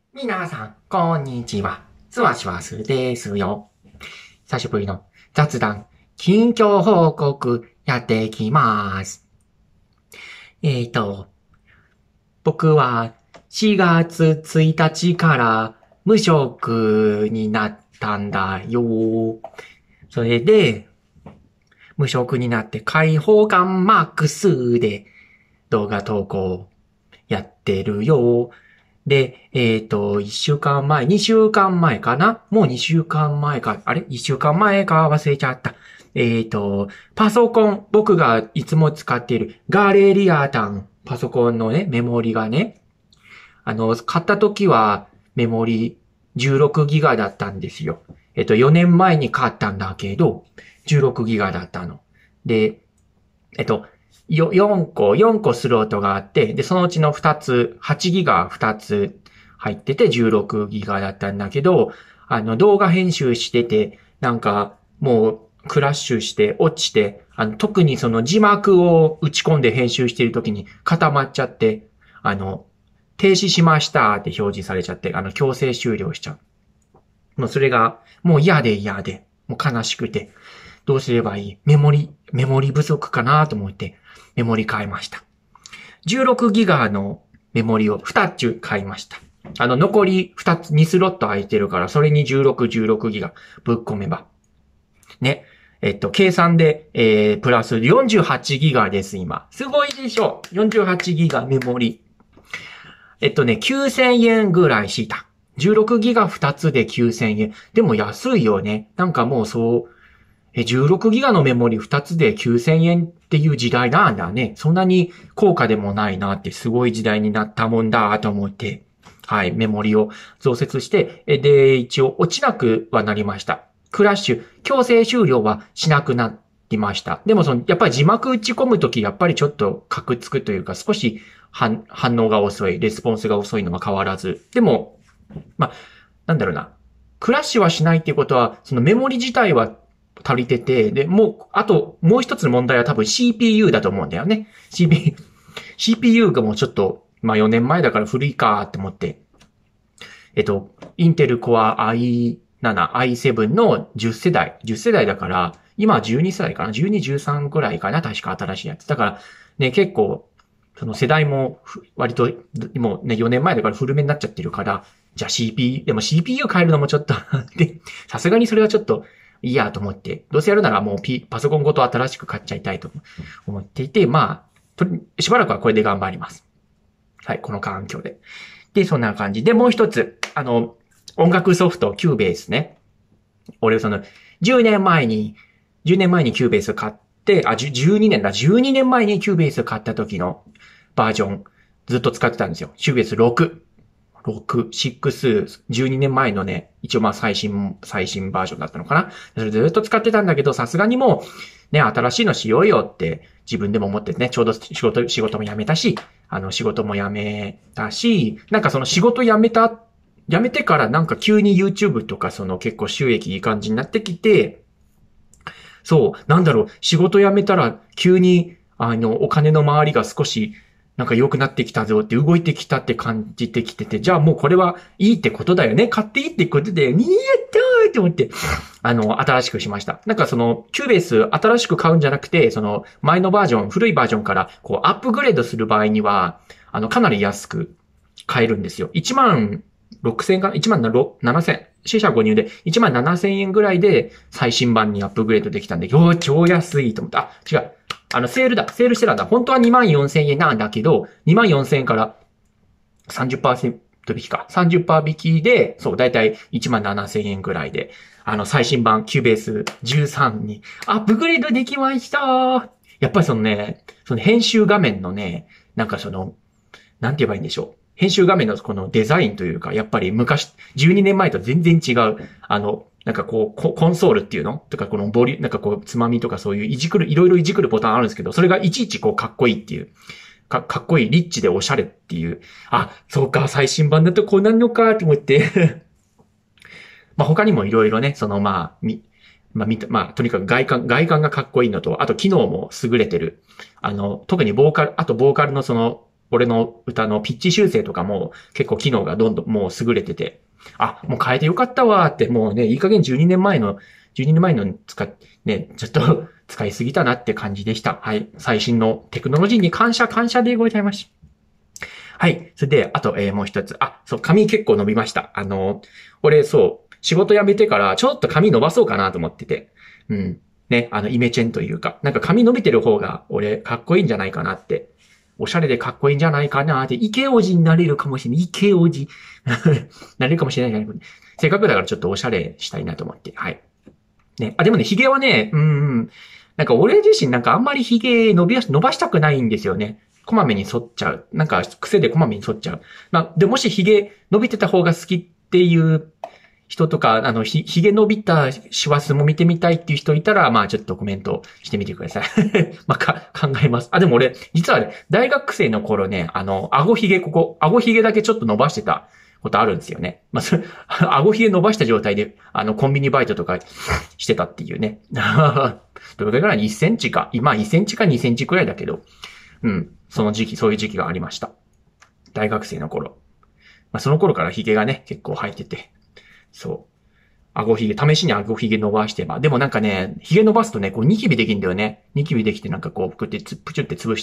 皆さん、こんにちは。スワシワスですよ。久しぶりの雑談、近況報告やっていきます。えーと、僕は4月1日から無職になったんだよ。それで、無職になって解放感マックスで動画投稿やってるよ。で、1週間前、2週間前かなもう2週間前か、あれ ?1 週間前か忘れちゃった。パソコン、僕がいつも使っているガレリアタン、パソコンのね、メモリがね、買った時はメモリ16ギガだったんですよ。4年前に買ったんだけど、16ギガだったの。で、4個スロットがあって、で、そのうちの2つ、8ギガ2つ入ってて16ギガだったんだけど、動画編集してて、なんか、もう、クラッシュして、落ちて、特にその字幕を打ち込んで編集している時に固まっちゃって、停止しましたって表示されちゃって、強制終了しちゃう。もうそれが、もう嫌で、もう悲しくて、どうすればいいメモリ不足かなと思って、メモリ買いました。16ギガのメモリを2つ買いました。残り2つ、2スロット空いてるから、それに16ギガぶっ込めば。ね。計算で、プラス48ギガです、今。すごいでしょ ?48 ギガメモリ。9000円ぐらいした。16ギガ2つで9000円。でも安いよね。なんかもうそう、16ギガのメモリ2つで9000円っていう時代なんだね。そんなに高価でもないなってすごい時代になったもんだと思って、はい、メモリを増設して、で、一応落ちなくはなりました。クラッシュ、強制終了はしなくなりました。でもやっぱり字幕打ち込むとき、やっぱりちょっとカクつくというか、少し反応が遅い、レスポンスが遅いのは変わらず。でも、なんだろうな。クラッシュはしないっていうことは、そのメモリ自体は足りてて、で、あと、もう一つの問題は多分 CPU だと思うんだよね。CPU がもうちょっと、4年前だから古いかって思って、インテル Core i7、i7 の10世代だから、今は12世代かな ?12、13くらいかな確か新しいやつ。だから、ね、結構、その世代も割と、もうね、4年前だから古めになっちゃってるから、じゃあ CPU、でも CPU 変えるのもちょっとで、さすがにそれはちょっといいやと思って、どうせやるならもうパソコンごと新しく買っちゃいたいと思っていて、しばらくはこれで頑張ります。はい、この環境で。で、そんな感じで、もう一つ、音楽ソフト、キューベースね。俺、10年前にキューベース買って、12年前にキューベース買った時のバージョン、ずっと使ってたんですよ。キューベース6。12年前のね、一応最新バージョンだったのかな。それずっと使ってたんだけど、さすがにもう、ね、新しいのしようよって自分でも思ってね、ちょうど仕事も辞めたし、仕事も辞めたし、なんかその仕事辞めてからなんか急に YouTube とか結構収益いい感じになってきて、そう、なんだろう、仕事辞めたら急にお金の回りが少しなんか良くなってきたぞって動いてきたって感じてきてて、じゃあもうこれはいいってことだよね。買っていいってことだよね。やったーって思って、新しくしました。なんかキューベース新しく買うんじゃなくて、前のバージョン、古いバージョンから、こう、アップグレードする場合には、かなり安く買えるんですよ。1万6000円かな ?1 万7000。四捨五入で1万7000円ぐらいで最新版にアップグレードできたんで、超安いと思った。違う。セールしてたんだ。本当は2万4000円なんだけど、2万4000円から30%引きか。30%引きで、そう、だいたい1万7000円ぐらいで、最新版キューベース13にアップグレードできました。やっぱり編集画面のね、なんかなんて言えばいいんでしょう。編集画面のこのデザインというか、やっぱり12年前と全然違う、なんかこう、コンソールっていうのとか、このなんかこう、つまみとかそういういろいろいじくるボタンあるんですけど、それがいちいちこう、かっこいいっていう。かっこいい、リッチでおしゃれっていう。あ、そうか、最新版だとこうなるのか、と思って他にもいろいろね、とにかく外観がかっこいいのと、あと機能も優れてる。特にボーカルの俺の歌のピッチ修正とかも結構機能がどんどんもう優れてて、あ、もう変えてよかったわーって、もうね、いい加減12年前のね、ちょっと使いすぎたなって感じでした。はい。最新のテクノロジーに感謝でございます。はい。それで、あと、もう一つ。あ、そう、髪結構伸びました。俺、そう、仕事辞めてから、ちょっと髪伸ばそうかなと思ってて。うん。ね、イメチェンというか、なんか髪伸びてる方が、俺、かっこいいんじゃないかなって。おしゃれでかっこいいんじゃないかなって、イケオジになれるかもしれない。イケオジ。なれるかもしれないじゃない。せっかくだからちょっとおしゃれしたいなと思って。はい。ね。あ、でもね、髭はね、なんか俺自身なんかあんまり髭伸ばしたくないんですよね。こまめに剃っちゃう。なんか癖でこまめに剃っちゃう。まあ、で、もし髭伸びてた方が好きっていう人とか、髭伸びた師走も見てみたいっていう人いたら、まあちょっとコメントしてみてください。まあ考えます。あ、でも俺、実はね、大学生の頃ね、顎髭だけちょっと伸ばしてたことあるんですよね。まあ、顎髭伸ばした状態で、コンビニバイトとかしてたっていうね。どれぐらい1センチか。今1センチか2センチくらいだけど、そういう時期がありました。大学生の頃。まあ、その頃から髭がね、結構生えてて。そう。試しに顎髭伸ばしてば。でもなんかね、髭伸ばすとね、こうニキビできんだよね。ニキビできてなんかこう、プチュって潰した。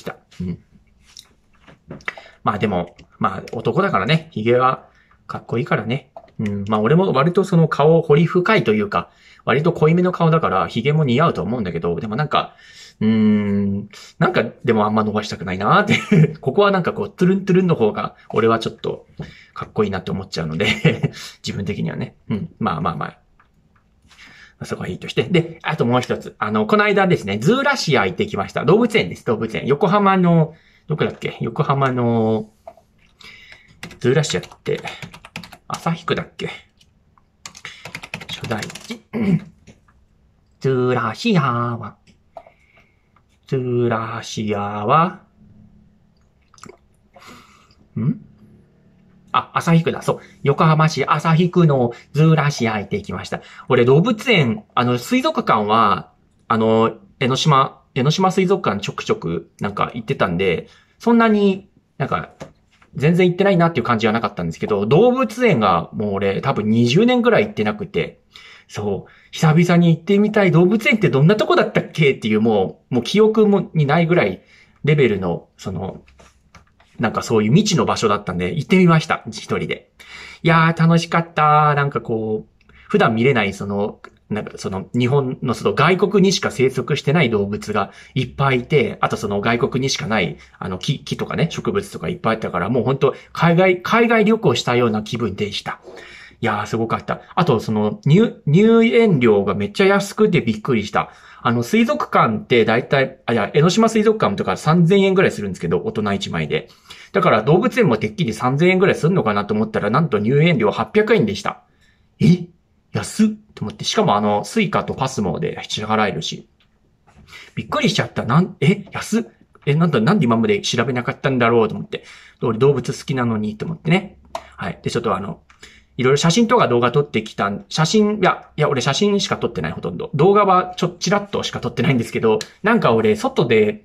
まあでも、まあ男だからね、髭はかっこいいからね。まあ俺も割とその顔彫り深いというか、割と濃いめの顔だから髭も似合うと思うんだけど、でもなんか、なんかでもあんま伸ばしたくないなーってここはなんかこう、トゥルントゥルンの方が、俺はちょっとかっこいいなって思っちゃうので自分的にはね。まあ。そこはいいとして。で、あともう一つ。この間ですね、ズーラシア行ってきました。動物園です、動物園。横浜の、どこだっけ？横浜の、ズーラシアって、旭区だっけ？初代地。ズーラシアは、旭区だ。そう。横浜市旭区のズーラシア行ってきました。俺動物園、水族館は、江ノ島水族館ちょくちょくなんか行ってたんで、そんなになんか全然行ってないなっていう感じはなかったんですけど、動物園がもう俺多分20年ぐらい行ってなくて、そう、久々に行ってみたい動物園ってどんなとこだったっけっていうもう記憶にないぐらいレベルの、なんかそういう未知の場所だったんで行ってみました。一人で。いやー楽しかった。なんかこう、普段見れないなんか日本の外国にしか生息してない動物がいっぱいいて、あと外国にしかない、木とかね、植物とかいっぱいあったから、もう本当海外旅行したような気分でした。いやー、すごかった。あと、入園料がめっちゃ安くてびっくりした。水族館ってだいたい、江ノ島水族館とか3000円ぐらいするんですけど、大人1枚で。だから動物園もてっきり3000円ぐらいするのかなと思ったら、なんと入園料800円でした。安っと思って。しかもスイカとパスモで支払えるし。びっくりしちゃった。安っなんで今まで調べなかったんだろうと思って。俺動物好きなのにと思ってね。はい。で、ちょっといろいろ写真とか動画撮ってきた、俺写真しか撮ってないほとんど。動画はチラッとしか撮ってないんですけど、なんか俺外で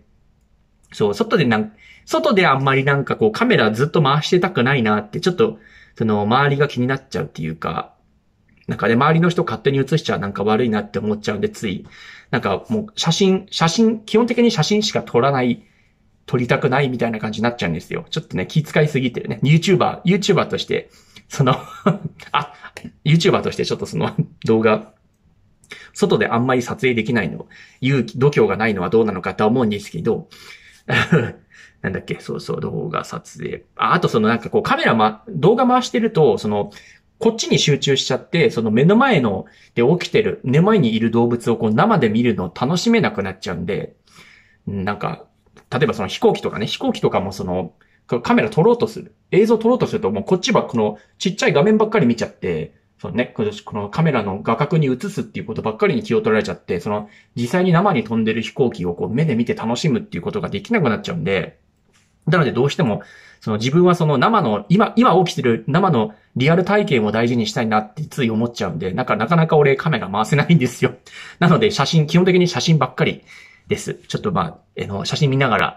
あんまりなんかこうカメラずっと回してたくないなって、ちょっと、周りが気になっちゃうっていうか、なんかね、周りの人勝手に写しちゃなんか悪いなって思っちゃうんで、つい、なんかもう基本的に写真しか撮りたくないみたいな感じになっちゃうんですよ。ちょっとね、気遣いすぎてるね。YouTuber として、YouTuber としてちょっと動画、外であんまり撮影できないの、度胸がないのはどうなのかとは思うんですけど、なんだっけ、そう、動画撮影。あとなんかこう動画回してると、こっちに集中しちゃって、目の前で起きてる、目の前にいる動物をこう生で見るのを楽しめなくなっちゃうんで、なんか、例えば飛行機とかもカメラ撮ろうとする。映像撮ろうとするともうこっちはこのちっちゃい画面ばっかり見ちゃって、このカメラの画角に映すっていうことばっかりに気を取られちゃって、実際に生に飛んでる飛行機をこう目で見て楽しむっていうことができなくなっちゃうんで、なのでどうしても、自分は今起きてる生のリアル体験を大事にしたいなってつい思っちゃうんで、なかなか俺カメラ回せないんですよ。なので基本的に写真ばっかりです。ちょっと写真見ながら、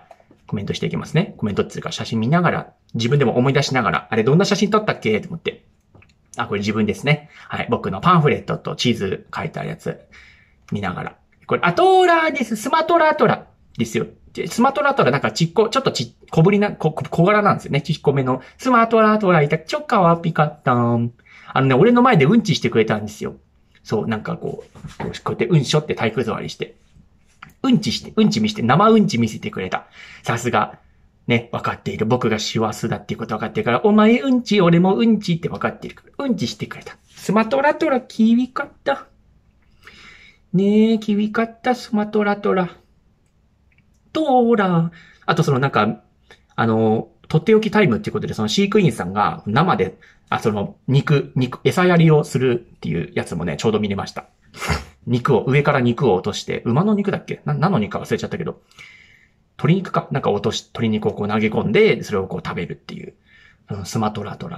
コメントしていきますね。コメントっていうか写真見ながら、自分でも思い出しながら、あれどんな写真撮ったっけと思って。あ、これ自分ですね。はい。僕のパンフレットとチーズ書いてあるやつ見ながら。これ、トーラーです。スマトラトラですよ。スマトラトラなんかちっこ、ちょっと小ぶりな、小柄なんですよね。ちっこめの。スマトラトラいた、ちょかわぴかったん。俺の前でうんちしてくれたんですよ。そう、なんかこうやってうんしょって体育座りして。うんち見せて、生うんち見せてくれた。さすが。ね、分かっている。僕が師走だっていうこと分かってるから、お前うんち、俺もうんちって分かっているから、うんちしてくれた。スマトラトラ、キウイかった。ねえ、キウイかった、スマトラトラ。トーラ。あとなんか、とっておきタイムっていうことで、その飼育員さんが生で、餌やりをするっていうやつもね、ちょうど見れました。上から肉を落として、馬の肉だっけ何の肉か忘れちゃったけど、鶏肉かなんか鶏肉をこう投げ込んで、それをこう食べるっていう、スマトラトラの、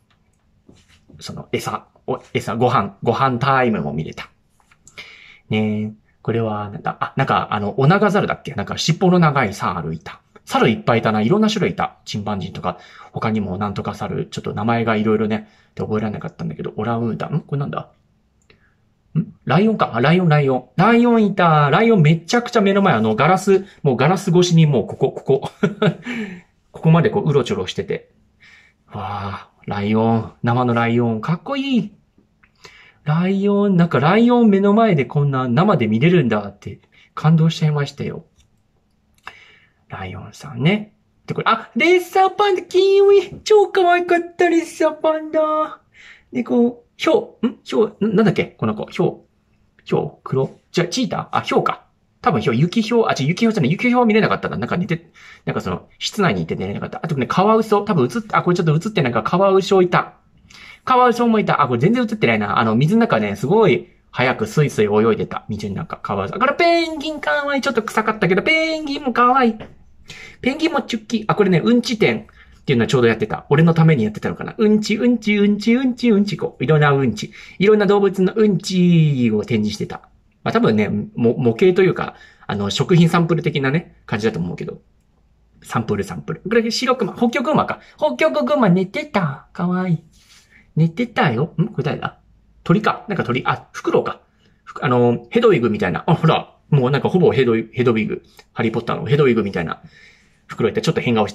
ご飯タイムも見れた。ねえ、これは、オナガザルだっけなんか尻尾の長い猿いた。猿いっぱいいたな。いろんな種類いた。チンパンジーとか、他にもなんとか猿、ちょっと名前がいろいろね、って覚えられなかったんだけど、オランウータンこれなんだライオンか。ライオンいた。ライオンめちゃくちゃ目の前、ガラス越しにもうここまでこう、うろちょろしてて。わあ、生のライオン、かっこいい。ライオン目の前でこんな生で見れるんだって感動しちゃいましたよ。ライオンさんね。で、これ、レッサーパンダ、キウイ、超可愛かった、レッサーパンダ。で、こう、なんだっけこの子、黒チーターヒョウか。多分雪ヒョウじゃない、雪ヒョウは見れなかったな。なんか室内にいて寝れなかった。あとね、カワウソ、多分これちょっと映ってないから、カワウソいた。カワウソもいた。これ全然映ってないな。水の中ね、すごい、早くスイスイ泳いでた。水の中、カワウソ。これペンギンかわいい。ちょっと臭かったけど、ペンギンもかわいい。ペンギンもチュッキー。これね、うんち店っていうのはちょうどやってた。俺のためにやってたのかな。うんち、こう。いろんなうんち。いろんな動物のうんちを展示してた。多分ね、模型というか、食品サンプル的なね、感じだと思うけど。サンプル。これ白熊、北極熊か。北極熊寝てた。かわいい。寝てたよ。これ誰だ鳥か。なんか鳥、フクロウか。ヘドウィグみたいな。ほら。もうなんかほぼヘドウィグ。ハリーポッターのヘドウィグみたいな。袋いってちょっと変顔して。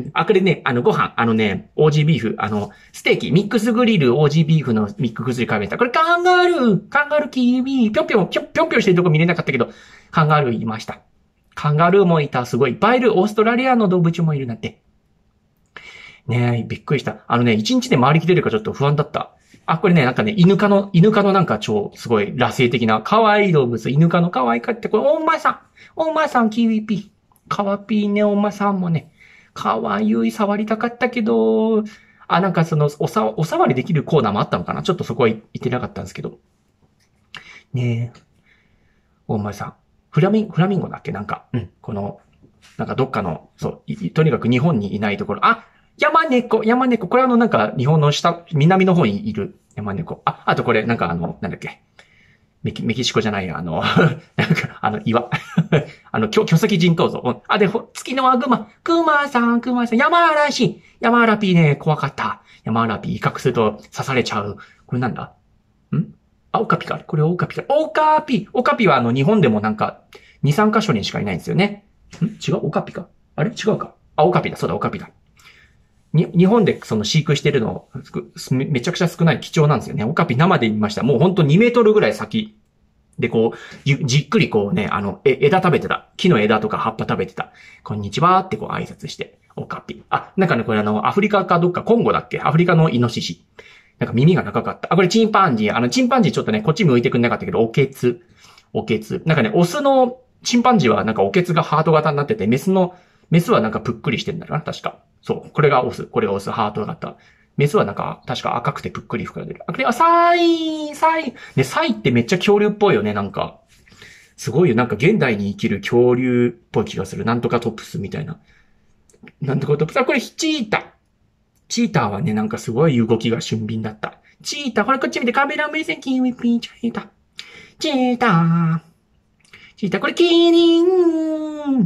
これね、ご飯、オージービーフ、ステーキ、ミックスグリル、オージービーフのミックスグリル食べた。これカンガルーキウイ、ぴょんぴょんしてるとこ見れなかったけど、カンガルーいました。カンガルーもいた、すごいいっぱいいる。オーストラリアの動物もいるなんて。ねえ、びっくりした。一日で回りきれるかちょっと不安だった。これね、なんかね、犬科のなんかすごい裸生的な、可愛い動物、犬科の可愛かって、これ、お馬さん、キウイピー。かわぴーね、お馬さんもね、かわゆい触りたかったけど、なんかお触りできるコーナーもあったのかなちょっとそこは言ってなかったんですけど。ねえ。お馬さん。フラミンゴだっけなんか、なんかどっかの、とにかく日本にいないところ。山猫。これなんか日本の南の方にいる山猫。あとこれ、なんかなんだっけ。メキシコじゃないや、なんか、岩。巨石人頭像。で、月のワグマ。クマさん。山嵐ピーね、怖かった。山嵐ピー威嚇すると刺されちゃう。これなんだオカピか。これオカピか。オカピは日本でもなんか、2、3カ所にしかいないんですよね。違うオカピか。あれ違うか。オカピだ。そうだ、オカピだ。日本で飼育してるの、めちゃくちゃ少ない貴重なんですよね。オカピ生で見ました。もうほんと2メートルぐらい先でこう、じっくりこうね、枝食べてた。木の枝とか葉っぱ食べてた。こんにちはってこう挨拶して、オカピ。なんかね、これアフリカかどっか、コンゴだっけアフリカのイノシシ。なんか耳が長かった。これチンパンジー。チンパンジーちょっとね、こっち向いてくんなかったけど、おけつ。なんかね、オスのチンパンジーはなんかおけつがハート型になってて、メスはなんかぷっくりしてるんだろうな、確か。そう。これがオス、ハート型。メスはなんか、確か赤くてぷっくり膨らんでる。これはサイね、サイってめっちゃ恐竜っぽいよね、なんか。すごいよ、なんか現代に生きる恐竜っぽい気がする。なんとかトプスみたいな。なんとかトプス。これチーターはね、なんかすごい動きが俊敏だった。チーター、これこっち見てカメラ目線、キウイピー、チーター、これキリン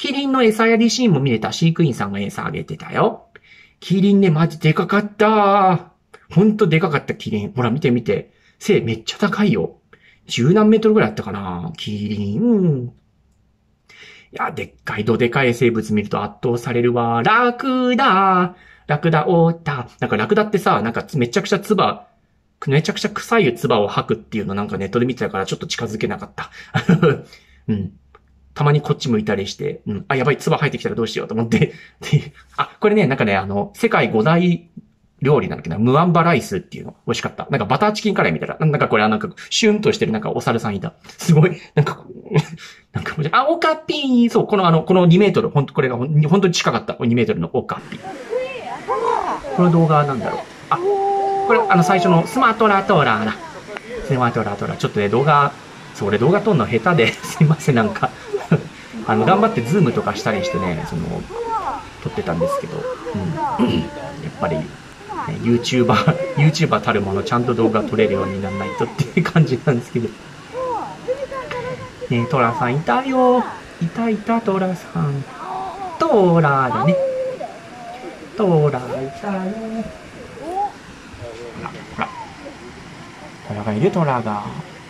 キリンの餌やりシーンも見れた。飼育員さんが餌あげてたよ。キリンね、マジでかかった。ほんとでかかったキリン。ほら見て見て。背めっちゃ高いよ。10何メートルぐらいあったかな。キリン。いや、でっかいどでかい生物見ると圧倒されるわ。ラクダ。ラクダおーった。なんかラクダってさ、なんかめちゃくちゃめちゃくちゃ臭い唾を吐くっていうのなんかネットで見てたからちょっと近づけなかった。うん。たまにこっち向いたりして、うん。あ、やばい、唾吐いてきたらどうしようと思って。あ、これね、なんかね、世界5大料理なんだけど、ムアンバライスっていうの。美味しかった。なんかバターチキンカレーみたいな。なんかこれなんか、シュンとしてるなんかお猿さんいた。すごい。なんか、なんか、あ、オカピーそう、この2メートル。これが本当に近かった。2メートルのオカピー。この動画なんだろう。あ、これ最初のスマトラトラだ。スマトラトラ。ちょっとね、俺動画撮るの下手で、すいません、なんか頑張ってズームとかしたりしてね、撮ってたんですけど、うん。やっぱり、ね、YouTuber たるものちゃんと動画撮れるようにならないとっていう感じなんですけど。ね、トラさんいたよ。いた、トラさん。トラだね。トラいたよ。ほら。トラがいる、トラが。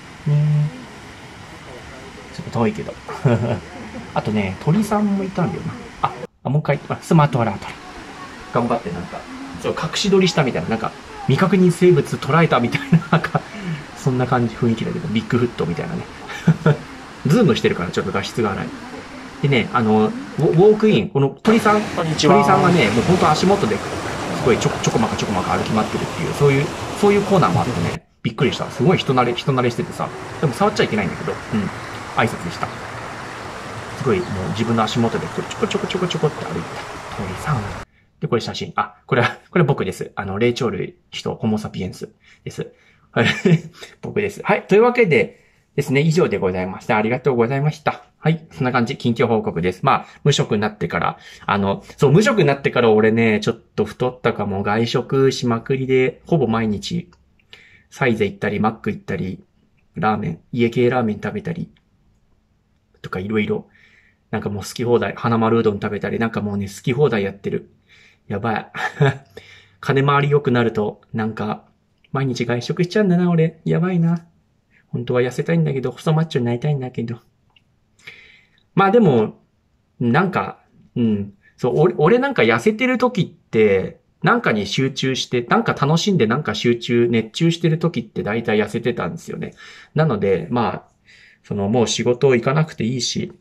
ちょっと遠いけど。あとね、鳥さんもいたんだよな。もう一回、スマトラ。頑張ってなんか、隠し撮りしたみたいな、なんか、未確認生物捉えたみたいな、なんか、そんな感じ、雰囲気だけど、ビッグフットみたいなね。ズームしてるからちょっと画質が荒い。でね、ウォークイン、この鳥さんがね、もうほんと足元で、すごいちょこまか歩き回ってるっていう、そういうコーナーもあってね、びっくりした。すごい人慣れしててさ、でも触っちゃいけないんだけど、挨拶でした。すごい、もう自分の足元でちょこって歩いてた。鳥さん。で、これ写真。これ僕です。霊長類人、ホモサピエンスです。はい。僕です。はい。というわけでですね、以上でございました。ありがとうございました。はい。そんな感じ、近況報告です。無職になってから、無職になってから俺ね、ちょっと太ったかも。外食しまくりで、ほぼ毎日、サイゼ行ったり、マック行ったり、家系ラーメン食べたり、とかいろいろ。なんかもう好き放題、花丸うどん食べたり、なんかもうね、好き放題やってる。やばい。金回り良くなると、なんか、毎日外食しちゃうんだな、俺。やばいな。本当は痩せたいんだけど、細マッチョになりたいんだけど。でも、なんか、そう、俺なんか痩せてる時って、なんかに集中して、なんか楽しんでなんか熱中してる時って大体痩せてたんですよね。なので、もう仕事行かなくていいし、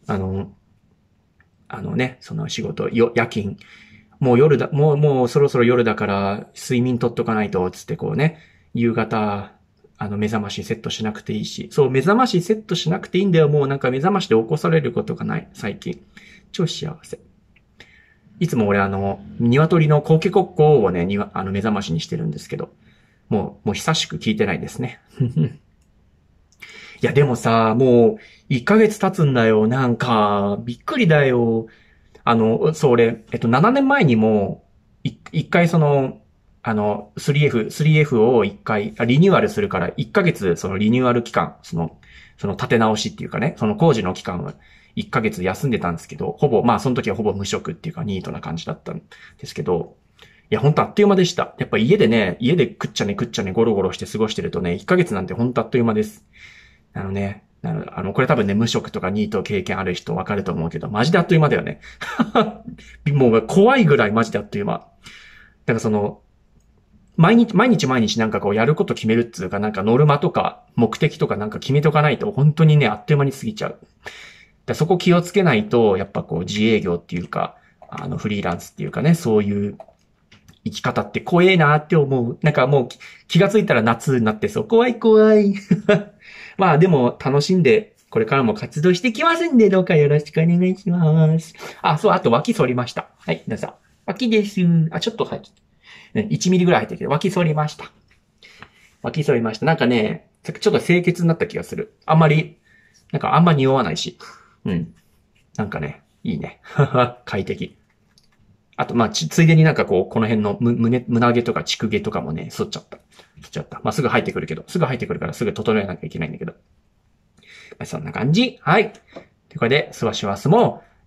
その仕事、夜勤、もうそろそろ夜だから睡眠取っとかないと、つってこうね、夕方、目覚ましセットしなくていいし。そう、目覚ましセットしなくていいんだよ。もうなんか目覚ましで起こされることがない、最近。超幸せ。いつも俺鶏のコケコッコーをね、目覚ましにしてるんですけど、もう久しく聞いてないですね。いや、でもさ、もう、1ヶ月経つんだよ。なんか、びっくりだよ。俺、7年前にも、一回3F を一回、リニューアルするから、1ヶ月、そのリニューアル期間、その立て直しっていうかね、その工事の期間は1ヶ月休んでたんですけど、その時はほぼ無職っていうか、ニートな感じだったんですけど、いや、ほんとあっという間でした。やっぱ家でくっちゃねゴロゴロして過ごしてるとね、1ヶ月なんてほんとあっという間です。これ多分ね、無職とかニート経験ある人わかると思うけど、マジであっという間だよね。もう怖いぐらいマジであっという間。だから毎日なんかこうやること決めるっつうか、なんかノルマとか目的とかなんか決めとかないと本当にね、あっという間に過ぎちゃう。そこ気をつけないと、やっぱこう自営業っていうか、フリーランスっていうかね、そういう生き方って怖えなって思う。なんかもう気がついたら夏になってそう、怖い。でも楽しんで、これからも活動していきますんで、どうかよろしくお願いします。あと脇反りました。はい、どうぞ。脇です。ちょっと入って、1ミリぐらい入ってるけど、脇反りました。なんかね、ちょっと清潔になった気がする。あんま匂わないし。なんかね、いいね。快適。あと、ついでになんかこの辺の胸毛とか乳毛とかもね、剃っちゃった。すぐ入ってくるからすぐ整えなきゃいけないんだけど。そんな感じ。はい。ということで、スワシワスも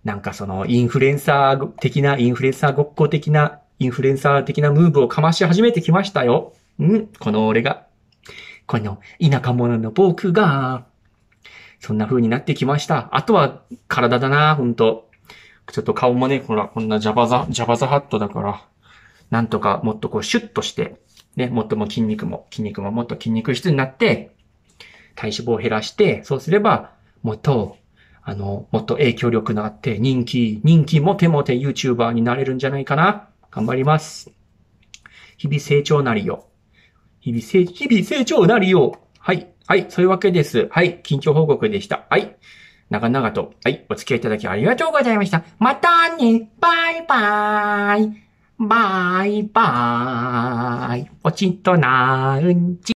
なんかそのインフルエンサー的な、インフルエンサーごっこ的な、インフルエンサー的なムーブをかまし始めてきましたよ。この俺が。この田舎者の僕が、そんな風になってきました。あとは体だな、ほんと。ちょっと顔もね、ほら、こんなジャバザハットだから、なんとかもっとこうシュッとして、ね、もっとも筋肉ももっと筋肉質になって、体脂肪を減らして、そうすれば、もっと影響力のあって、人気モテモテ YouTuber になれるんじゃないかな。頑張ります。日々成長なりよ。日々成長なりよ。はい。はい。そういうわけです。はい。近況報告でした。はい。長々と、はい。お付き合いいただきありがとうございました。またね。バイバーイ。バイバーイ。ポチッとなーんち。